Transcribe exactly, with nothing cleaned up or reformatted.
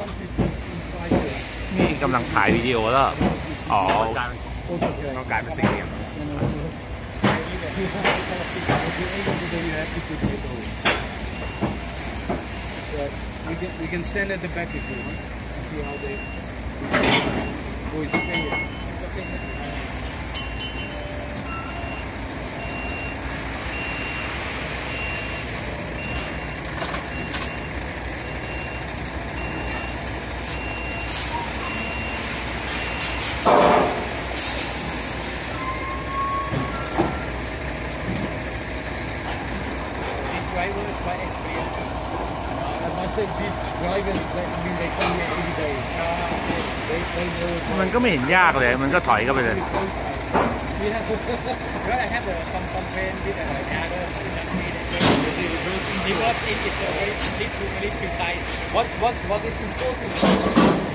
นี่กำลังถ่ายวิดีโอแล้วอ๋อต้องกลายเป็นสี่เหลี่ยม We can we can stand at the back if you want. See how they. Oh, it's okay. It's okay. This driver is quite experienced. I must say these drivers, I mean, they come here every day. They they know. มันก็ไม่เห็นยากเลยมันก็ถอยเข้าไปเลย We have, well, I have uh, some complaint with uh, the other industry. They say because it is a very, it's very precise. What what what is important?